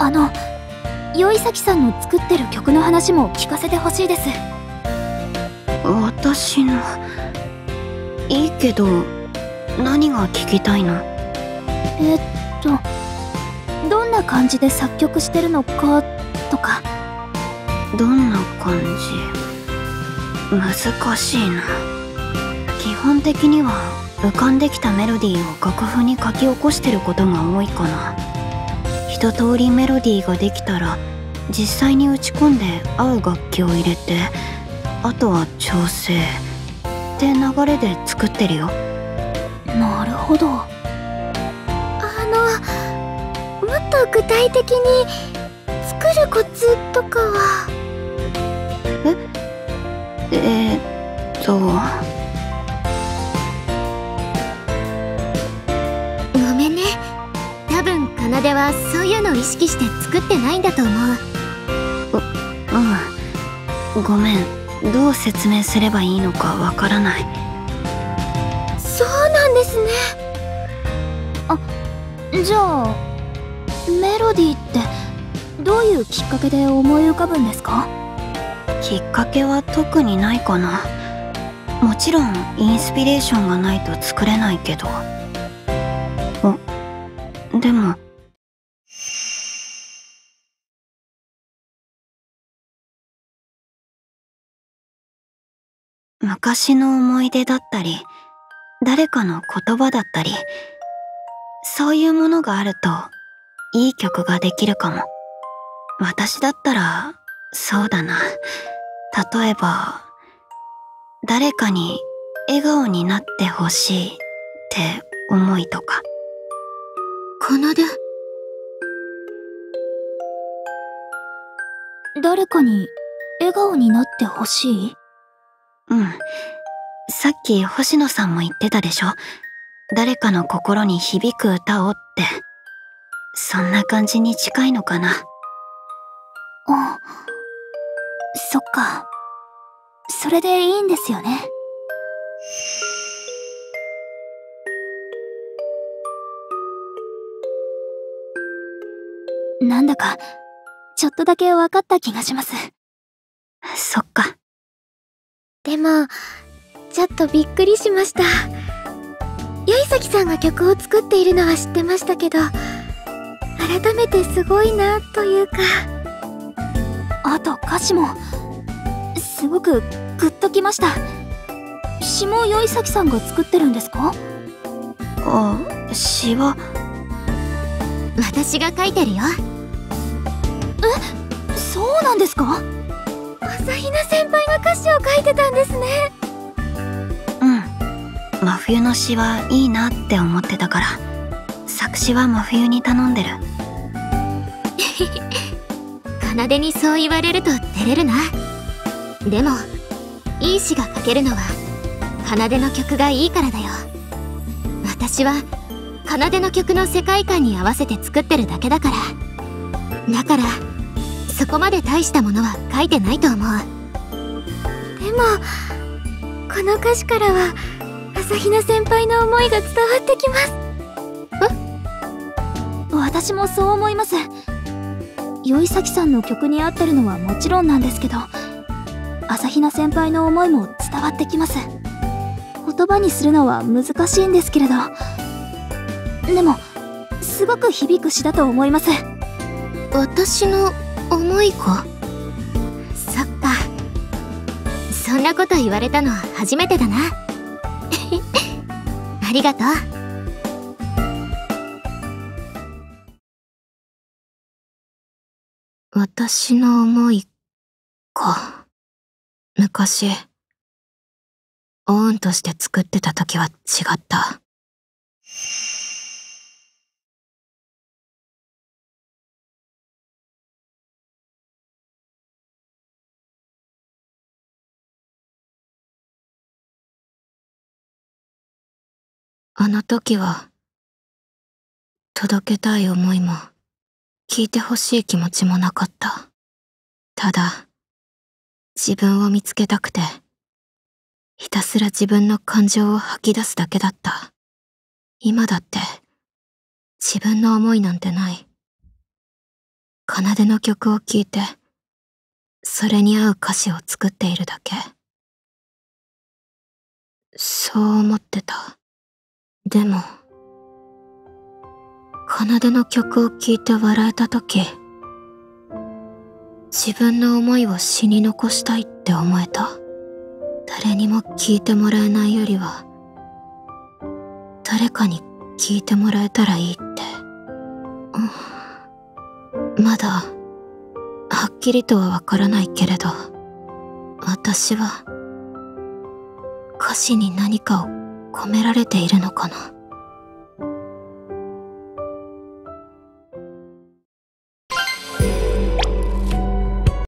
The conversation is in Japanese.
よいさきさんの作ってる曲の話も聞かせてほしいです。 私の。いいけど、何が聞きたいの？ どんな感じで作曲してるのかとか。 どんな感じ？難しいな。基本的には浮かんできたメロディーを楽譜に書き起こしてることが多いかな。一通りメロディーができたら実際に打ち込んで合う楽器を入れて、あとは調整って流れで作ってるよ。 なるほど。もっと具体的に作るコツとかは？ ごめんね。多分奏はそういうのを意識して作ってないんだと思う。 ごめん。どう説明すればいいのかわからない。 そうなんですね。 じゃあメロディーってどういうきっかけで思い浮かぶんですか？ きっかけは特にないかな。もちろんインスピレーションがないと作れないけど。でも昔の思い出だったり、誰かの言葉だったり、そういうものがあるといい曲ができるかも。私だったらそうだな。例えば誰かに笑顔になってほしいって思いとか。 誰かに笑顔になってほしい？ さっき星野さんも言ってたでしょ。誰かの心に響く歌をって。そんな感じに近いのかな。 そっか。それでいいんですよね。なんだかちょっとだけ分かった気がします。 そっか。 でもちょっとびっくりしました。よいさきさんが曲を作っているのは知ってましたけど、改めてすごいなというか。 あと歌詞もすごくグッときました。詩もよいさきさんが作ってるんですか？ 詩は私が書いてるよ。 そうなんですか？ 朝比奈先輩が歌詞を書いてたんですね。 真冬の詩はいいなって思ってたから、作詞は真冬に頼んでる。 奏にそう言われると照れるな。でもいい詩が書けるのは奏の曲がいいからだよ。私は奏の曲の世界観に合わせて作ってるだけだから。だからそこまで大したものは書いてないと思う。でもこの歌詞からは朝比奈先輩の思いが伝わってきます。 私もそう思います。よいさきさんの曲に合ってるのはもちろんなんですけど、朝比奈先輩の思いも伝わってきます。言葉にするのは難しいんですけれど、でもすごく響く詩だと思います。 私の思いか？そっか。そんなこと言われたのは初めてだな。ありがとう。私の思いか。昔オウンとして作ってた時は違った。あの時は届けたい思いも聞いてほしい気持ちもなかった。ただ自分を見つけたくてひたすら自分の感情を吐き出すだけだった。今だって自分の思いなんてない。 奏の曲を聴いて、それに合う歌詞を作っているだけ。そう思ってた。でも、奏の曲を聴いて笑えたとき、自分の思いを詩に残したいって思えた。誰にも聞いてもらえないよりは、誰かに聞いてもらえたらいいって。まだ、はっきりとはわからないけれど、私は、歌詞に何かを込められているのかな。